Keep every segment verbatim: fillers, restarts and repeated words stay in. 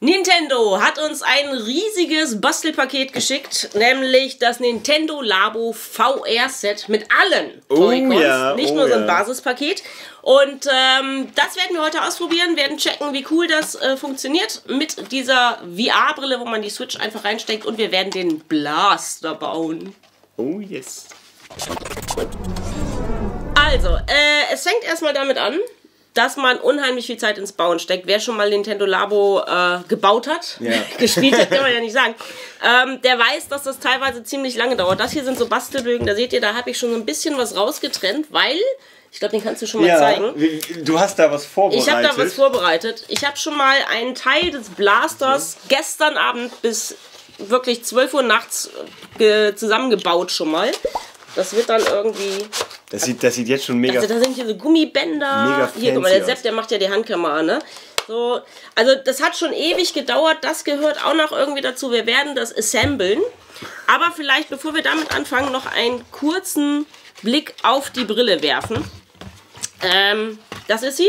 Nintendo hat uns ein riesiges Bastelpaket geschickt, nämlich das Nintendo Labo V R-Set mit allen Oh Toy-Cons, ja, nicht oh nur so ein ja. Basispaket. Und ähm, das werden wir heute ausprobieren, werden checken, wie cool das äh, funktioniert mit dieser V R-Brille, wo man die Switch einfach reinsteckt, und wir werden den Blaster bauen. Oh yes. Also, äh, es fängt erstmal damit an, dass man unheimlich viel Zeit ins Bauen steckt. Wer schon mal Nintendo Labo äh, gebaut hat, Ja. gespielt hat, kann man ja nicht sagen, ähm, der weiß, dass das teilweise ziemlich lange dauert. Das hier sind so Bastelbögen, da seht ihr, da habe ich schon so ein bisschen was rausgetrennt, weil, ich glaube, den kannst du schon mal Ja, zeigen. du hast da was vorbereitet. Ich habe da was vorbereitet. Ich habe schon mal einen Teil des Blasters mhm. gestern Abend bis wirklich zwölf Uhr nachts ge zusammengebaut schon mal. Das wird dann irgendwie... Das sieht, das sieht jetzt schon mega... Also da sind hier so Gummibänder. Mega hier, guck mal, der fancy Sepp, der macht ja die Handkamera, ne? So, also das hat schon ewig gedauert. Das gehört auch noch irgendwie dazu. Wir werden das assemblen. Aber vielleicht, bevor wir damit anfangen, noch einen kurzen Blick auf die Brille werfen. Ähm, das ist sie.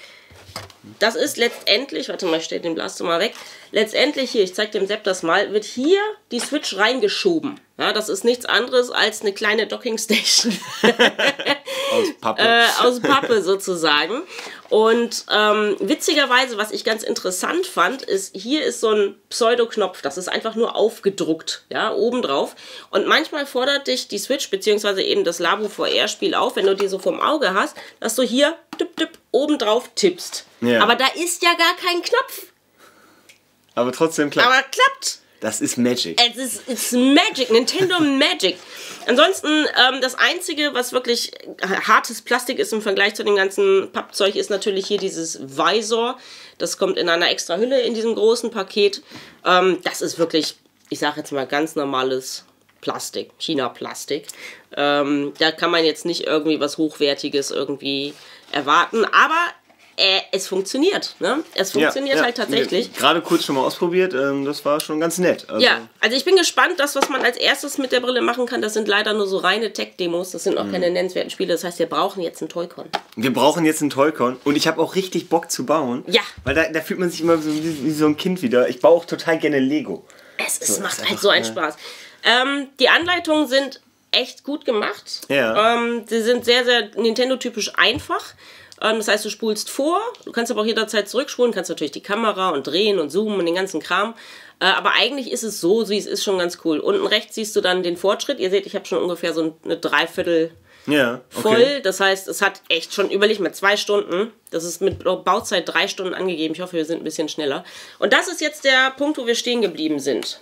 Das ist letztendlich, warte mal, ich stelle den Blaster mal weg. Letztendlich hier, ich zeige dem Sepp das mal, wird hier die Switch reingeschoben. Ja, das ist nichts anderes als eine kleine Dockingstation. Aus Pappe. äh, aus Pappe sozusagen. Und ähm, witzigerweise, was ich ganz interessant fand, ist, hier ist so ein Pseudo-Knopf. Das ist einfach nur aufgedruckt, ja, obendrauf. Und manchmal fordert dich die Switch, beziehungsweise eben das Labo V R-Spiel auf, wenn du die so vom Auge hast, dass du hier tipp, tipp, obendrauf tippst. Ja. Aber da ist ja gar kein Knopf. Aber trotzdem klappt. Aber klappt. Das ist Magic. Es ist it's Magic, Nintendo Magic. Ansonsten, ähm, das Einzige, was wirklich hartes Plastik ist im Vergleich zu dem ganzen Pappzeug, ist natürlich hier dieses Visor. Das kommt in einer extra Hülle in diesem großen Paket. Ähm, das ist wirklich, ich sage jetzt mal, ganz normales Plastik, China-Plastik. Ähm, da kann man jetzt nicht irgendwie was Hochwertiges irgendwie erwarten, aber Äh, es funktioniert, ne? Es funktioniert ja, ja. halt tatsächlich. Gerade kurz schon mal ausprobiert, ähm, das war schon ganz nett. Also Ja, also ich bin gespannt, das, was man als erstes mit der Brille machen kann, das sind leider nur so reine Tech-Demos, das sind auch mhm. keine nennenswerten Spiele, das heißt, wir brauchen jetzt einen Toy-Con. Wir brauchen jetzt einen Toy-Con und ich habe auch richtig Bock zu bauen. Ja. Weil da, da fühlt man sich immer so wie, wie so ein Kind wieder. Ich baue auch total gerne Lego. Es ist, So, macht ist halt einfach, so einen ja. Spaß. Ähm, die Anleitungen sind echt gut gemacht. Ja. Ähm, sie sind sehr, sehr Nintendo-typisch einfach. Das heißt, du spulst vor, du kannst aber auch jederzeit zurückspulen, kannst natürlich die Kamera und drehen und zoomen und den ganzen Kram. Aber eigentlich ist es so, wie es ist, schon ganz cool. Unten rechts siehst du dann den Fortschritt. Ihr seht, ich habe schon ungefähr so eine Dreiviertel ja, okay. voll. Das heißt, es hat echt schon, überleg mal, zwei Stunden. Das ist mit Bauzeit drei Stunden angegeben. Ich hoffe, wir sind ein bisschen schneller. Und das ist jetzt der Punkt, wo wir stehen geblieben sind.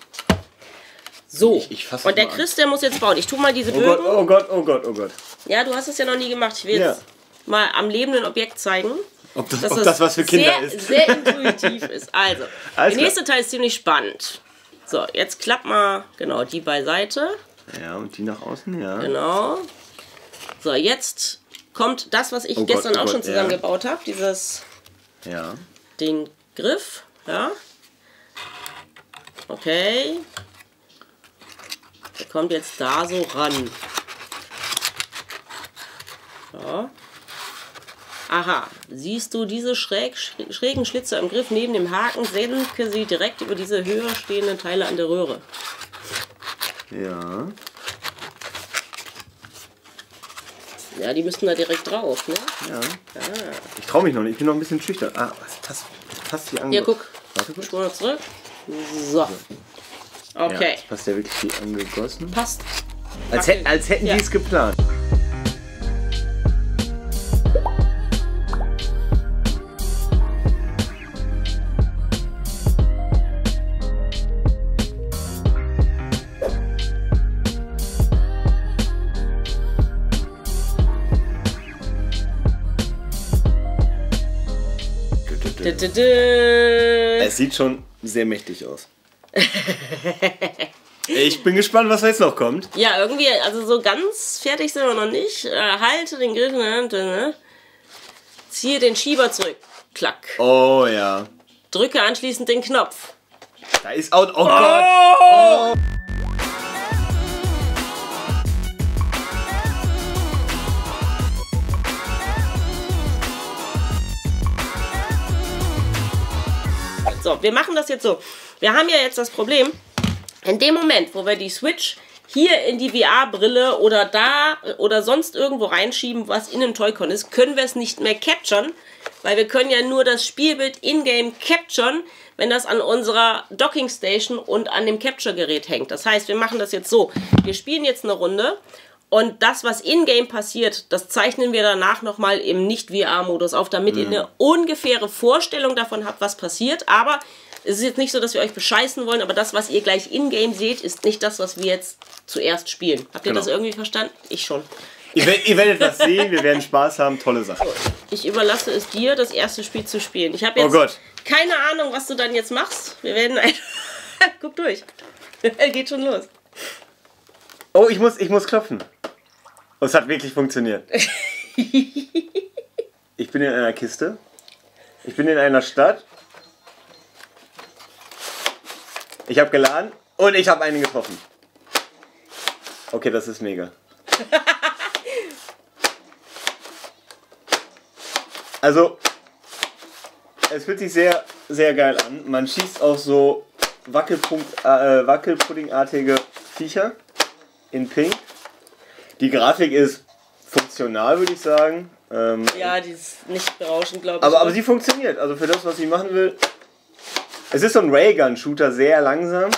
So, ich, ich fass und der mal Chris, der muss jetzt bauen. Ich tue mal diese Oh Bögen. Gott, oh Gott, oh Gott, oh Gott. Ja, du hast es ja noch nie gemacht. Ich will Ja. jetzt mal am lebenden Objekt zeigen. Ob das, dass ob das was für Kinder sehr, ist. sehr intuitiv ist. Also, Alles der nächste Teil ist ziemlich spannend. So, jetzt klapp mal, genau, die beiseite. Ja, und die nach außen, ja. Genau. So, jetzt kommt das, was ich Oh Gott, gestern oh auch Gott, schon zusammengebaut habe. Dieses, Ja. den Griff, ja. Okay. Der kommt jetzt da so ran. So. Aha, siehst du diese schräg, schrägen Schlitze im Griff neben dem Haken, senke sie direkt über diese höher stehenden Teile an der Röhre. Ja. Ja, die müssten da direkt drauf, ne? Ja. Ah. Ich traue mich noch nicht, ich bin noch ein bisschen schüchtern. Ah, was passt, passt hier an. Hier, guck. Warte kurz. Spur zurück. So. Okay. Ja, das passt ja wirklich wie angegossen. Passt. Als, hätt, als hätten Ja. die es geplant. Es sieht schon sehr mächtig aus. Ich bin gespannt, was jetzt noch kommt. Ja, irgendwie, also so ganz fertig sind wir noch nicht. Äh, halte den Griff in der Hand, ne? Ziehe den Schieber zurück. Klack. Oh ja. Drücke anschließend den Knopf. Da ist auch. Oh, Gott! Oh. So, wir machen das jetzt so. Wir haben ja jetzt das Problem, in dem Moment, wo wir die Switch hier in die V R-Brille oder da oder sonst irgendwo reinschieben, was in einem Toy-Con ist, können wir es nicht mehr capturen, weil wir können ja nur das Spielbild in-game capturen, wenn das an unserer Docking-Station und an dem Capture-Gerät hängt. Das heißt, wir machen das jetzt so. Wir spielen jetzt eine Runde und das, was in-game passiert, das zeichnen wir danach nochmal im Nicht-V R-Modus auf, damit mhm. ihr eine ungefähre Vorstellung davon habt, was passiert. Aber es ist jetzt nicht so, dass wir euch bescheißen wollen, aber das, was ihr gleich in-game seht, ist nicht das, was wir jetzt zuerst spielen. Habt ihr genau. das irgendwie verstanden? Ich schon. Ihr, ihr werdet das sehen, wir werden Spaß haben, tolle Sache. Ich überlasse es dir, das erste Spiel zu spielen. Ich habe jetzt oh Gott. keine Ahnung, was du dann jetzt machst. Wir werden ein... Guck durch. Geht schon los. Oh, ich muss, ich muss klopfen. Oh, es hat wirklich funktioniert. Ich bin in einer Kiste. Ich bin in einer Stadt. Ich habe geladen und ich habe einen getroffen. Okay, das ist mega. Also, es fühlt sich sehr, sehr geil an. Man schießt auf so Wackelpunkt, äh, Wackelpuddingartige Viecher in Pink. Die Grafik ist funktional, würde ich sagen. Ähm, ja, die ist nicht berauschend, glaube ich. Aber, aber sie funktioniert. Also für das, was sie machen will. Es ist so ein Raygun-Shooter, sehr langsam.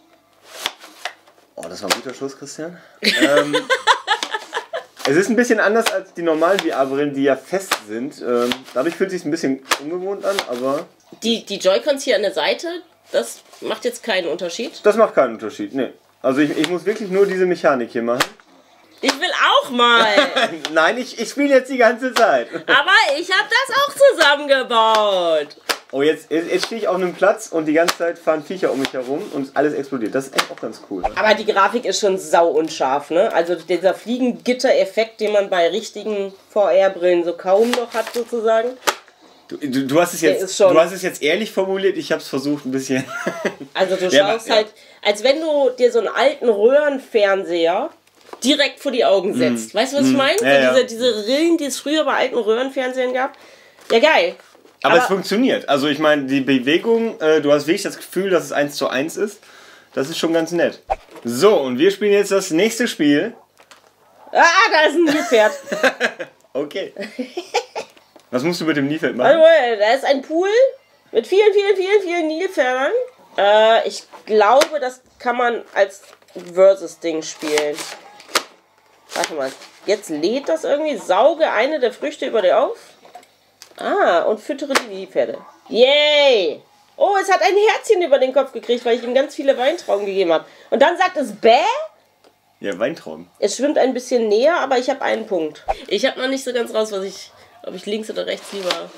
Oh, das war ein guter Schuss, Christian. ähm, es ist ein bisschen anders als die normalen V R-Brillen, die ja fest sind. Ähm, dadurch fühlt es sich ein bisschen ungewohnt an, aber... Die, die Joy-Cons hier an der Seite, das macht jetzt keinen Unterschied? Das macht keinen Unterschied, ne. Also ich, ich muss wirklich nur diese Mechanik hier machen. Ich will auch mal! Nein, ich, ich spiele jetzt die ganze Zeit. Aber ich habe das auch zusammengebaut. Oh, jetzt, jetzt stehe ich auf einem Platz und die ganze Zeit fahren Viecher um mich herum und alles explodiert. Das ist echt auch ganz cool. Aber die Grafik ist schon sau unscharf, ne? Also dieser Fliegengitter-Effekt, den man bei richtigen V R-Brillen so kaum noch hat, sozusagen. Du, du, du, hast es jetzt, du hast es jetzt ehrlich formuliert, ich habe es versucht ein bisschen... Also du schaust ja, halt, als wenn du dir so einen alten Röhrenfernseher direkt vor die Augen setzt. Mm. Weißt du, was mm. ich meine? Ja, so ja. diese, diese Rillen, die es früher bei alten Röhrenfernsehern gab. Ja, geil. Aber, Aber es funktioniert. Also ich meine, die Bewegung, äh, du hast wirklich das Gefühl, dass es eins zu eins ist. Das ist schon ganz nett. So, und wir spielen jetzt das nächste Spiel. Ah, da ist ein Nilpferd. Okay. Was musst du mit dem Nilpferd machen? Also, da ist ein Pool mit vielen, vielen, vielen, vielen Nilpferdern. Äh, ich glaube, das kann man als Versus-Ding spielen. Warte mal, jetzt lädt das irgendwie. Sauge eine der Früchte über dir auf. Ah, und füttere die Nilpferde. Yay! Oh, es hat ein Herzchen über den Kopf gekriegt, weil ich ihm ganz viele Weintrauben gegeben habe. Und dann sagt es Bäh? Ja, Weintrauben. Es schwimmt ein bisschen näher, aber ich habe einen Punkt. Ich habe noch nicht so ganz raus, was ich, ob ich links oder rechts lieber...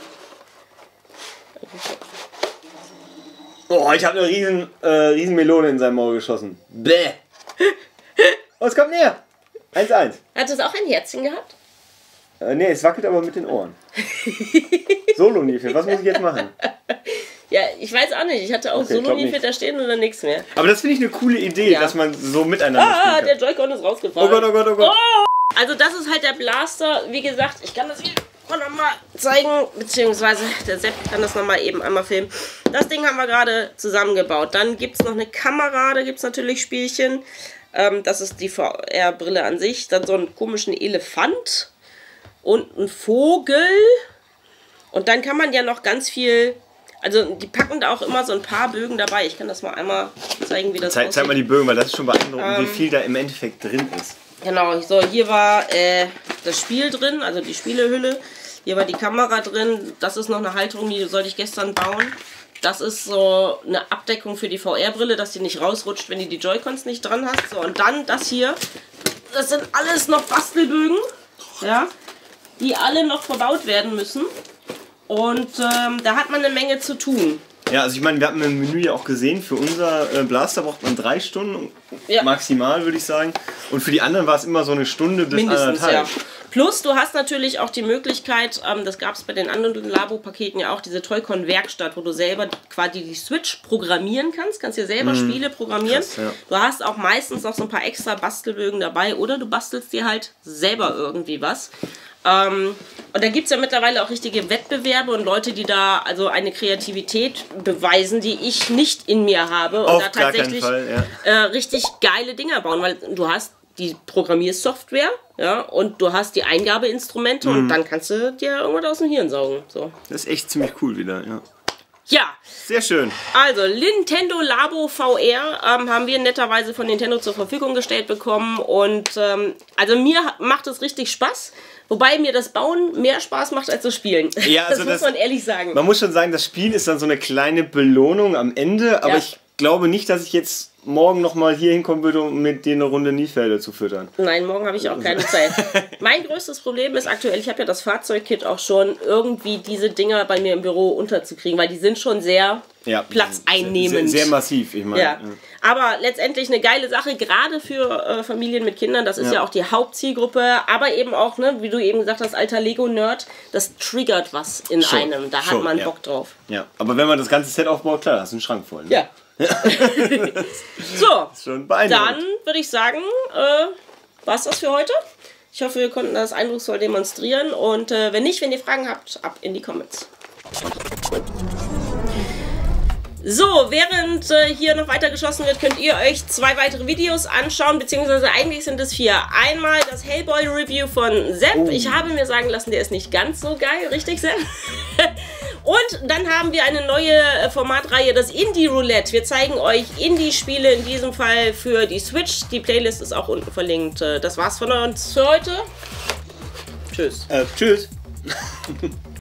Oh, ich habe eine riesen, äh, riesen Melone in seinem Maul geschossen. Bäh! Oh, es kommt näher! eins eins. Hat es auch ein Herzchen gehabt? Äh, nee, es wackelt aber mit den Ohren. Solo-Nilpferd, was muss ich jetzt machen? Ja, ich weiß auch nicht. Ich hatte auch okay, Solo-Nilpferd da stehen oder nichts mehr. Aber das finde ich eine coole Idee, ja. dass man so miteinander Ah, spielen kann. Der Joy-Con ist rausgefallen. Oh Gott, oh Gott, oh Gott. Oh! Also das ist halt der Blaster. Wie gesagt, ich kann das hier nochmal zeigen, beziehungsweise der Sepp kann das nochmal eben einmal filmen. Das Ding haben wir gerade zusammengebaut. Dann gibt es noch eine Kamera, da gibt es natürlich Spielchen. Ähm, das ist die V R-Brille an sich. Dann so einen komischen Elefant. Und ein Vogel. Und dann kann man ja noch ganz viel... Also die packen da auch immer so ein paar Bögen dabei. Ich kann das mal einmal zeigen, wie das Zeig, aussieht. Zeig mal die Bögen, weil das ist schon beeindruckend, ähm, wie viel da im Endeffekt drin ist. Genau, so hier war äh, das Spiel drin, also die Spielehülle. Hier war die Kamera drin. Das ist noch eine Halterung, die sollte ich gestern bauen. Das ist so eine Abdeckung für die V R-Brille, dass die nicht rausrutscht, wenn du die Joy-Cons nicht dran hast. So, und dann das hier. Das sind alles noch Bastelbögen. Ja. Die alle noch verbaut werden müssen. Und ähm, da hat man eine Menge zu tun. Ja, also ich meine, wir hatten im Menü ja auch gesehen, für unser äh, Blaster braucht man drei Stunden ja. maximal, würde ich sagen. Und für die anderen war es immer so eine Stunde bis mindestens, anderthalb. Ja. Plus, du hast natürlich auch die Möglichkeit, ähm, das gab es bei den anderen Labo-Paketen ja auch, diese Toy-Con-Werkstatt, wo du selber quasi die Switch programmieren kannst, kannst dir selber mhm. Spiele programmieren. Krass, ja. Du hast auch meistens noch so ein paar extra Bastelbögen dabei oder du bastelst dir halt selber irgendwie was. Ähm, und da gibt es ja mittlerweile auch richtige Wettbewerbe und Leute, die da also eine Kreativität beweisen, die ich nicht in mir habe. Und Auf da gar tatsächlich keinen Fall, ja. äh, richtig geile Dinger bauen, weil du hast die Programmiersoftware, ja, und du hast die Eingabeinstrumente Mhm. und dann kannst du dir irgendwas aus dem Hirn saugen. So. Das ist echt ziemlich cool wieder, ja. Ja, Sehr schön. also Nintendo Labo V R ähm, haben wir netterweise von Nintendo zur Verfügung gestellt bekommen und ähm, also mir macht es richtig Spaß, wobei mir das Bauen mehr Spaß macht als das Spielen. Ja, also das muss das- man ehrlich sagen. Man muss schon sagen, das Spiel ist dann so eine kleine Belohnung am Ende, aber Ja. ich glaube nicht, dass ich jetzt morgen nochmal hier hinkommen würde, um mit dir eine Runde Niefelde zu füttern. Nein, morgen habe ich auch keine Zeit. Mein größtes Problem ist aktuell, ich habe ja das Fahrzeugkit auch schon, irgendwie diese Dinger bei mir im Büro unterzukriegen, weil die sind schon sehr Ja, platzeinnehmend. Sehr, sehr massiv, ich meine. Ja. Aber letztendlich eine geile Sache, gerade für äh, Familien mit Kindern. Das ist ja. Ja. auch die Hauptzielgruppe. Aber eben auch, ne, wie du eben gesagt hast, alter Lego-Nerd, das triggert was in Schon, einem. Da hat schon, man ja. Bock drauf. Ja, aber wenn man das ganze Set aufbaut, klar, hast du einen Schrank voll. Ne? Ja. So, Schon dann beeindruckend. würde ich sagen, äh, war's das für heute. Ich hoffe, wir konnten das eindrucksvoll demonstrieren. Und äh, wenn nicht, wenn ihr Fragen habt, ab in die Comments. So, während äh, hier noch weiter geschossen wird, könnt ihr euch zwei weitere Videos anschauen, beziehungsweise eigentlich sind es vier. Einmal das Hellboy-Review von Sepp. Oh. Ich habe mir sagen lassen, der ist nicht ganz so geil, richtig, Sepp? Und dann haben wir eine neue äh, Formatreihe, das Indie-Roulette. Wir zeigen euch Indie-Spiele, in diesem Fall für die Switch. Die Playlist ist auch unten verlinkt. Äh, Das war's von uns für heute. Tschüss. Äh, tschüss.